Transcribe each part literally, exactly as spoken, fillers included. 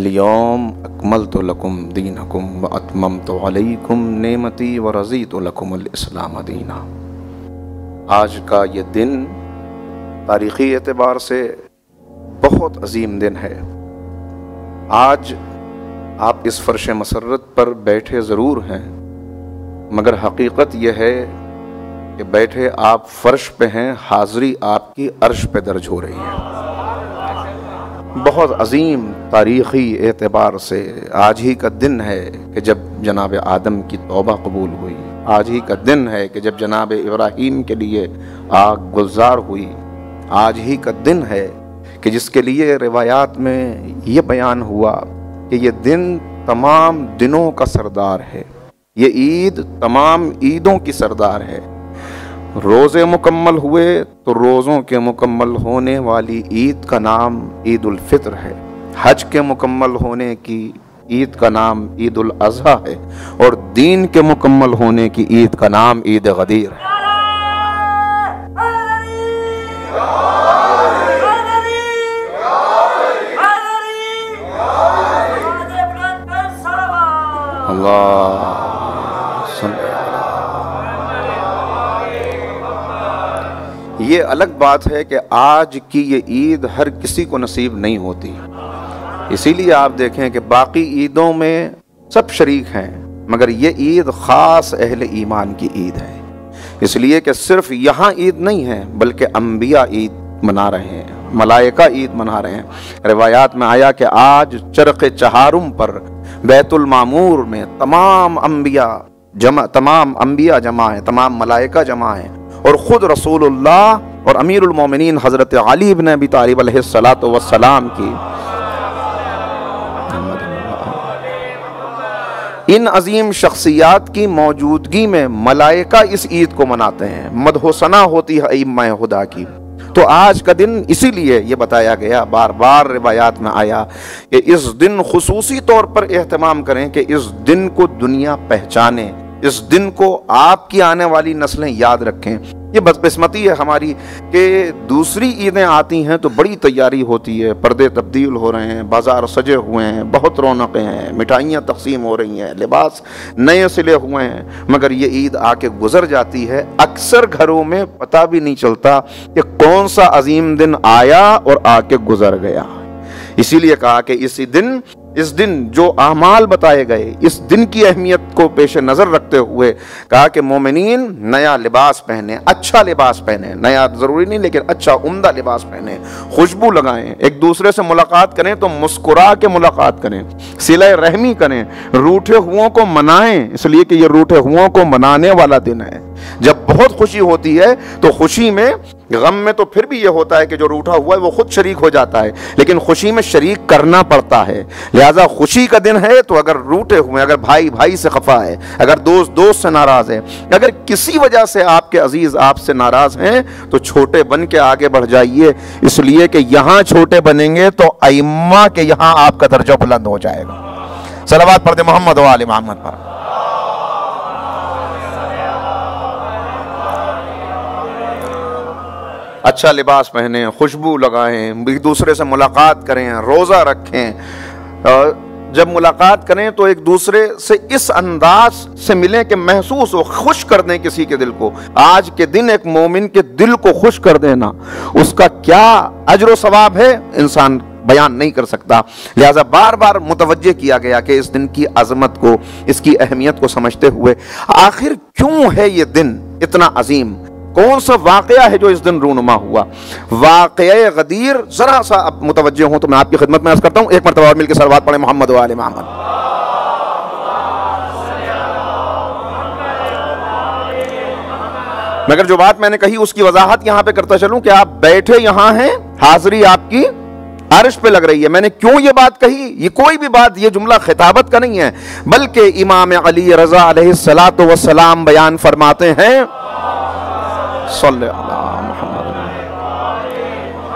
अल-यौम अकमलतु लकुम दीनकुम व अतममतु अलैकुम नेमती व रज़ीतु लकुमुल इस्लाम दीना। आज का ये दिन तारीख़ी एतबार से बहुत अजीम दिन है। आज आप इस फर्श मसरत पर बैठे ज़रूर हैं, मगर हकीकत यह है कि बैठे आप फर्श पे हैं, हाज़री आपकी अर्श पे दर्ज हो रही है। बहुत अजीम तारीख़ी एतबार से आज ही का दिन है कि जब जनाब आदम की तौबा कबूल हुई। आज ही का दिन है कि जब जनाब इब्राहीम के लिए आग गुलजार हुई। आज ही का दिन है कि जिसके लिए रिवायात में ये बयान हुआ कि ये दिन तमाम दिनों का सरदार है, ये ईद तमाम ईदों की सरदार है। रोज़े मुकम्मल हुए तो रोज़ों के मुकम्मल होने वाली ईद का नाम ईद उल फित्र है। हज के मुकम्मल होने की ईद का नाम ईद उल अज़हा है, और दीन के मुकम्मल होने की ईद का नाम ईद गदीर है। अल्लाह ये अलग बात है कि आज की ये ईद हर किसी को नसीब नहीं होती। इसीलिए आप देखें कि बाकी ईदों में सब शरीक हैं, मगर ये ईद ख़ास अहले ईमान की ईद है। इसलिए कि सिर्फ यहाँ ईद नहीं है, बल्कि अंबिया ईद मना रहे हैं, मलाइका ईद मना रहे हैं। रिवायात में आया कि आज चरख़ चहारुम पर बैतुल मामूर में तमाम अंबिया जमा तमाम अंबिया जमा हैं, तमाम मलाइका जमा हैं, और ख़ुद रसूलुल्लाह और अमीरुल मोमिनीन हज़रत अली इब्न अबी तालिब अलैहिस्सलातु वस्सलाम की इन अजीम शख्सियात की मौजूदगी में मलाइका इस ईद को मनाते हैं। मदहो सना होती है अइम्मा खुदा की। तो आज का दिन इसीलिए ये बताया गया, बार बार रिवायात में आया कि इस दिन खुसूसी तौर पर एहतमाम करें कि इस दिन को दुनिया पहचाने, इस दिन को आपकी आने वाली नस्लें याद रखें। ये बदकिस्मती है हमारी कि दूसरी ईदें आती हैं तो बड़ी तैयारी होती है, पर्दे तब्दील हो रहे हैं, बाज़ार सजे हुए हैं, बहुत रौनकें हैं, मिठाइयाँ तकसीम हो रही हैं, लिबास नए सिले हुए हैं, मगर ये ईद आके गुजर जाती है। अक्सर घरों में पता भी नहीं चलता कि कौन सा अजीम दिन आया और आके गुजर गया। इसीलिए कहा कि इसी दिन इस दिन जो आमाल बताए गए, इस दिन की अहमियत को पेश नज़र रखते हुए कहा कि मोमिनीन नया लिबास पहने, अच्छा लिबास पहने, नया ज़रूरी नहीं लेकिन अच्छा उम्दा लिबास पहने, खुशबू लगाएं, एक दूसरे से मुलाकात करें तो मुस्कुरा के मुलाकात करें, सिले रहमी करें, रूठे हुओं को मनाएं, इसलिए कि ये रूठे हुओं को मनाने वाला दिन है। जब बहुत खुशी होती है तो खुशी में, गम में तो फिर भी ये होता है कि जो रूठा हुआ है वो खुद शरीक हो जाता है, लेकिन खुशी में शरीक करना पड़ता है। लिहाजा खुशी का दिन है तो अगर रूठे हुए, अगर भाई भाई से खफा है, अगर दोस्त दोस्त से नाराज है, अगर किसी वजह से आपके अजीज आपसे नाराज हैं, तो छोटे बन के आगे बढ़ जाइए, इसलिए कि यहाँ छोटे बनेंगे तो अइम्मा के यहाँ आपका दर्जा बुलंद हो जाएगा। सलावत पढ़ दे मोहम्मद व आले मोहम्मद पर। अच्छा लिबास पहने, खुशबू लगाएं, एक दूसरे से मुलाकात करें, रोज़ा रखें। जब मुलाकात करें तो एक दूसरे से इस अंदाज से मिलें कि महसूस हो, खुश कर दें किसी के दिल को। आज के दिन एक मोमिन के दिल को खुश कर देना, उसका क्या अजर व सवाब है इंसान बयान नहीं कर सकता। लिहाजा बार बार मुतवज्जे किया गया कि इस दिन की अजमत को, इसकी अहमियत को समझते हुए आखिर क्यों है ये दिन इतना अजीम, कौन सा वाकया है जो इस दिन रूनुमा हुआ। वाकया गदीर जरा सा अब मुतवज्जे हूं तो मैं आपकी खिदमत में अर्ज करता हूं। एक मरतबा और मिलकर सलवात पढ़े मोहम्मद व आले मोहम्मद। मगर जो बात मैंने कही उसकी वजाहत यहां पे करता चलूं कि आप बैठे यहां हैं, हाजिरी आपकी अर्श पे लग रही है। मैंने क्यों ये बात कही, ये कोई भी बात, ये जुमला खिताबत का नहीं है, बल्कि इमाम अली रज़ा अलैहिस्सलातु वस्सलाम बयान फरमाते हैं,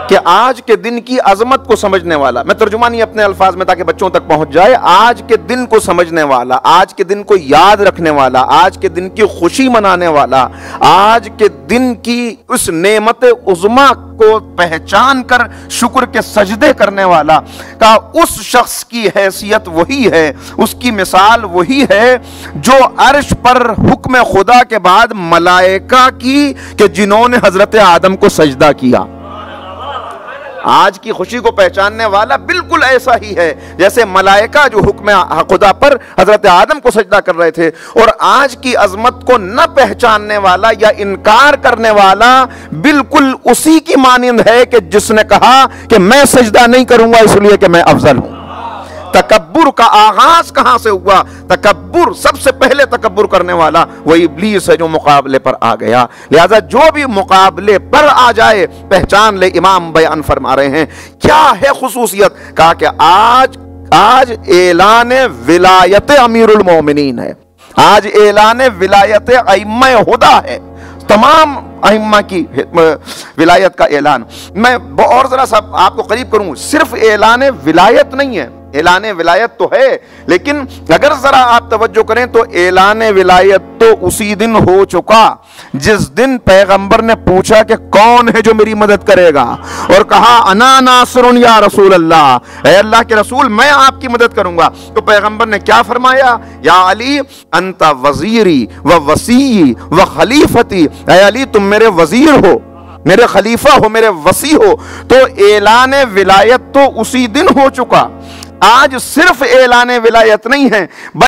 کہ آج کے دن کی عظمت کو سمجھنے والا، میں ترجمانی اپنے الفاظ میں تاکہ بچوں تک پہنچ جائے، آج کے دن کو سمجھنے والا، آج کے دن کو یاد رکھنے والا، آج کے دن کی خوشی منانے والا، آج کے دن کی اس نعمت عظمیٰ کو پہچان کر شکر کے سجدے کرنے والا کا اس شخص کی حیثیت وہی ہے، اس کی مثال وہی ہے جو عرش پر حکم خدا کے بعد ملائکہ کی کہ جنہوں نے حضرت آدم کو سجدہ کیا۔ آج کی خوشی کو پہچاننے والا بالکل ایسا ہی ہے جیسے ملائکہ جو حکم خدا پر حضرت آدم کو سجدہ کر رہے تھے، اور آج کی عظمت کو نہ پہچاننے والا یا انکار کرنے والا بالکل اسی کی مانند ہے کہ جس نے کہا کہ میں سجدہ نہیں کروں گا اس لیے کہ میں افضل ہوں۔ تکبر کا آغاز کہاں سے ہوا؟ تکبر، سب سے پہلے تکبر کرنے والا وہ ابلیس ہے جو مقابلے پر آ گیا۔ لہذا جو بھی مقابلے پر آ جائے پہچان لے، امام بیان فرما رہے ہیں کیا ہے خصوصیت، کہا کہ آج آج اعلان ولایت امیر المومنین ہے، آج اعلان ولایت ائمہ ہدی ہے، تمام ائمہ کی ولایت کا اعلان۔ میں اور ذرا سا آپ کو قریب کروں، صرف اعلان ولایت نہیں ہے، اعلان ولایت تو ہے لیکن اگر ذرا آپ توجہ کریں تو اعلان ولایت تو اسی دن ہو چکا جس دن پیغمبر نے پوچھا کہ کون ہے جو میری مدد کرے گا، اور کہا انا ناصر یا رسول اللہ، اے اللہ کے رسول میں آپ کی مدد کروں گا۔ تو پیغمبر نے کیا فرمایا؟ یا علی انت وزیری و وصی و خلیفتی، اے علی تم میرے وزیر ہو، میرے خلیفہ ہو، میرے وصی ہو۔ تو اعلان ولایت تو اسی دن ہو چکا، آج صرف اعلان ولایت نہیں ہے